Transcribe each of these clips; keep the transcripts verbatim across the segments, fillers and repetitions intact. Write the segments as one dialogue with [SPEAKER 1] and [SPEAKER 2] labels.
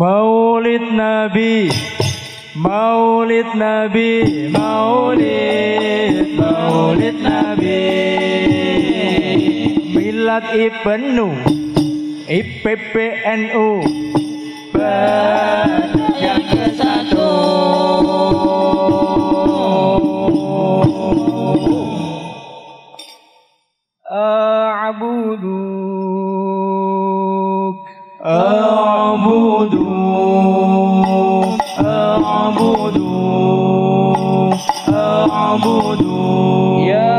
[SPEAKER 1] Maulid Nabi, Maulid Nabi, Maulid, Maulid Nabi. Milad Ibnu I P P N U yang ke satu. A'buduk, a'buduk, a'buduk, a'buduk ya.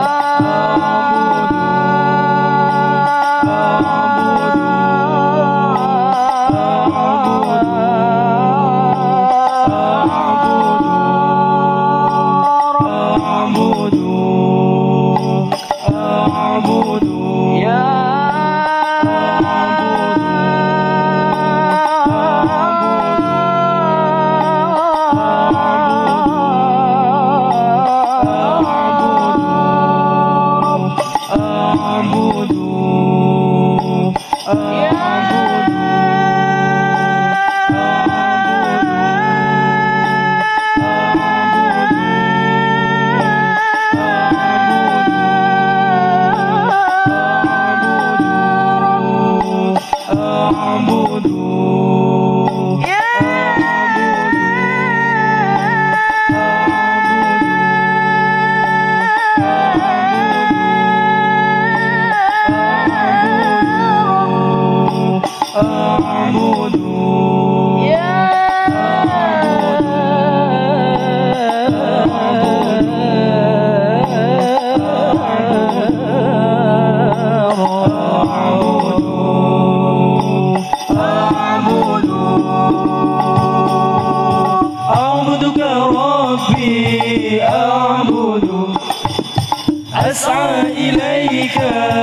[SPEAKER 1] أسعى إليك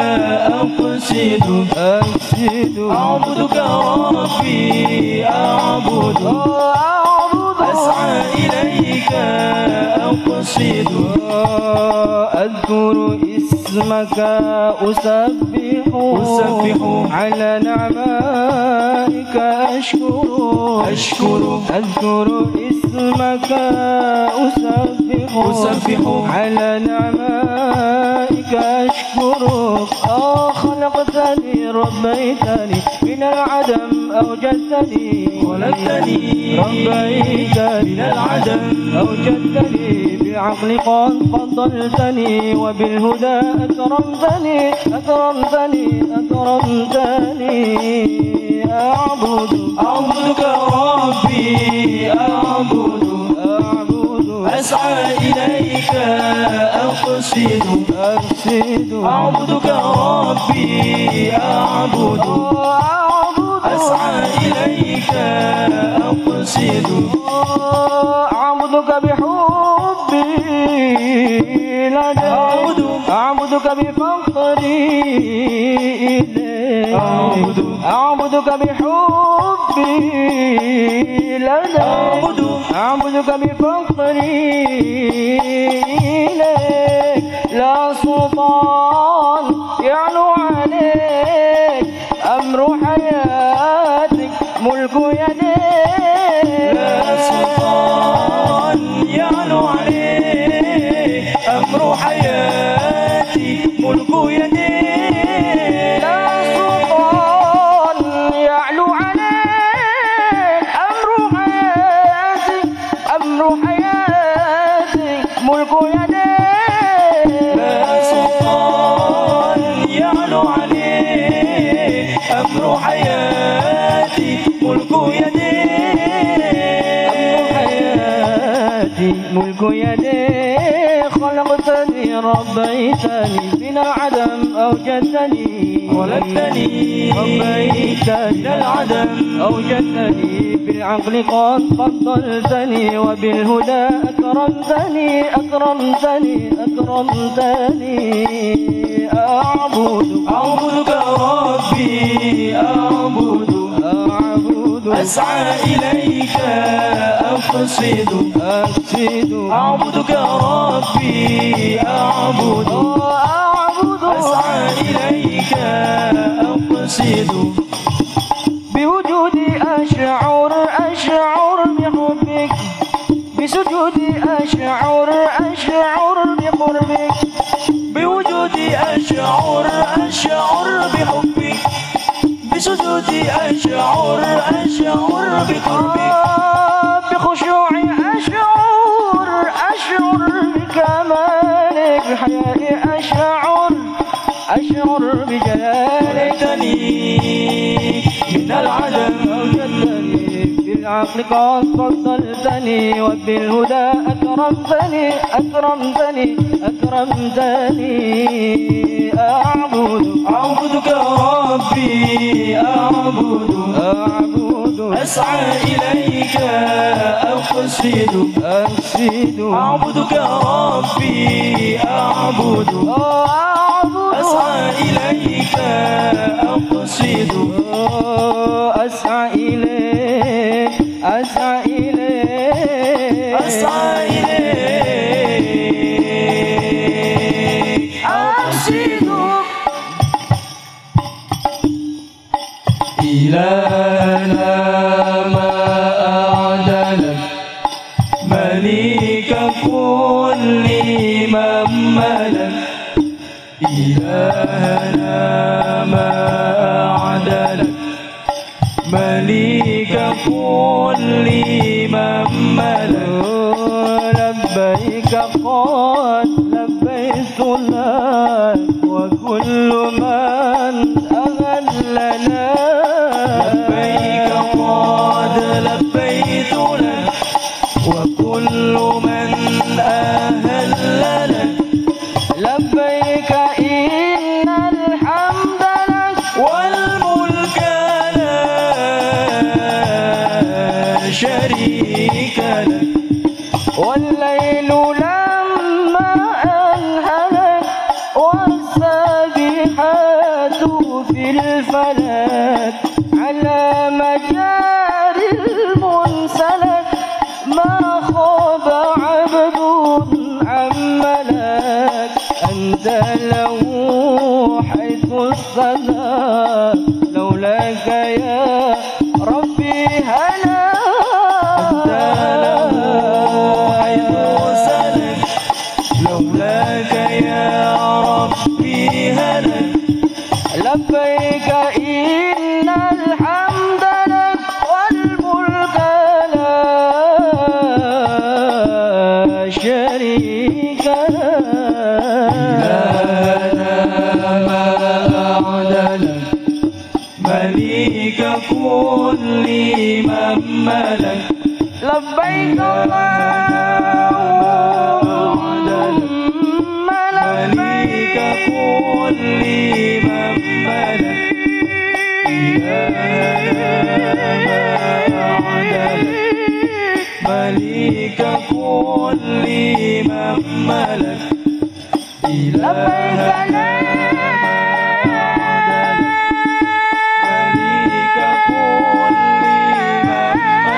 [SPEAKER 1] أقصد أقصد أعبدك ربي أعبد أسعى إليك أقصد أذكر اسمك أسبح أسبح على نعمائك أشكر أشكر أذكر اسمك أسبح أسبح على نعمائك أشكرك. آه خلقتني ربيتني من العدم أوجدتني خلقتني ربيتني من العدم أوجدتني بالعقل قد فضلتني وبالهدى أكرمتني أكرمتني أكرمتني أعبد أعبدك ربي أعبد أسعى إليك أقصد أقصد أعبدك ربي أعبد أسعى إليك أقصد أعبدك بحبي لديك أعبدك بفقري إليك أعبدك بحبي لديك أعبدك بفقري إليك. لا سلطان يعلو عليك أمر حياتك ملك يديك. لا سلطان يعلو عليك أمر حياتي ملك يديك. لا سلطان يعلو عليك أمر حياتي أمر حياتي ملك يديك. لا سلطان يعلو عليك أمر حياتي ملك يديك. أمر حياتي ملك يديك. خلقتني ربيتني من العدم أوجدتني خلقتني ربيتني من العدم أوجدتني بالعقل قد فضلتني وبالهدى أكرمتني أكرمتني أكرمتني أعبد أعبدك ربي أعبد أعبد أسعى إليك أقصد أقصد أعبدك ربي أعبد أسعى إليك أقصد بوجودي
[SPEAKER 2] أشعر أشعر بحبك بسجودي أشعر أشعر بقربك
[SPEAKER 1] بوجودي أشعر أشعر بحبك بسجودي أشعر أشعر بقربك
[SPEAKER 2] بخشوعي أشعر أشعر بكمالك بحيائي أشعر أشعر بجلالك
[SPEAKER 1] وليتني من العدم
[SPEAKER 2] أوجدتني بالعقل قد فضلتني وبالهدى أكرمتني أكرمتني أكرمتني أعبد
[SPEAKER 1] أعبدك ربي أعبد
[SPEAKER 2] أعبد
[SPEAKER 1] أسعى إليك أقصد
[SPEAKER 2] أقصد
[SPEAKER 1] أعبدك ربي أعبد أسعى إليك أقصد
[SPEAKER 2] أسعى إليك أسعى إليك
[SPEAKER 1] أسعى إليك أقصد إلهنا ما أعدلك مليك كل من ملك إلهنا ما أعدلك مليك كل من ملك
[SPEAKER 2] لبيك قد لبيت لك وكل من أهلنا
[SPEAKER 1] لبيك قد لبيت لك وكل من أهل لك
[SPEAKER 2] لبيك إن الحمد لك
[SPEAKER 1] والملك لا شريك لك
[SPEAKER 2] والليل لما أنهلك والسابحات في الفلك على مجاري المنسلك ما خاب عبد عملك أنت له حيث الصلاة لولاك يا ربي هلا
[SPEAKER 1] أنت له حيث سلك لولاك يا ربي هلك
[SPEAKER 2] لبيك إن الحمد لك والملك لا شريك لك
[SPEAKER 1] إلهنا ما أعدلك مليك كل من ملك
[SPEAKER 2] لبيك اللهم
[SPEAKER 1] مليك كل من ملك إلهنا ما أعدلك مليك كل من ملك إلهنا مليك كل من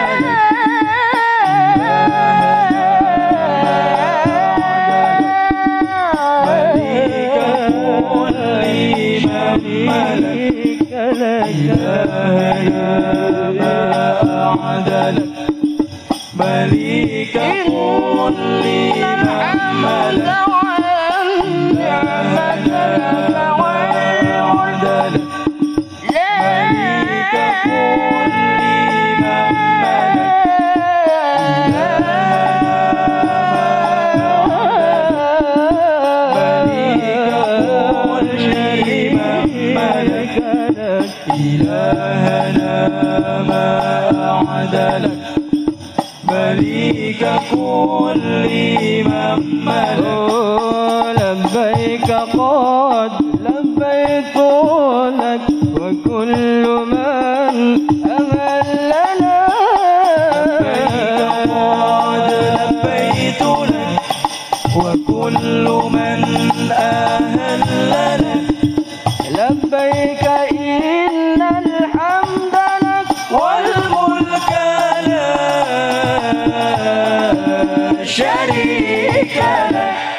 [SPEAKER 1] ملك إلهنا ما أعدلك مليك كل من ملك إلهنا ما أعدلك مليك كل من ملك
[SPEAKER 2] لبيك قد لبيت لك وكل من أهلنا
[SPEAKER 1] لبيك قد لبيت لك وكل من أهل لك
[SPEAKER 2] لبيك إن الحمد لك
[SPEAKER 1] والملك لا شريك لك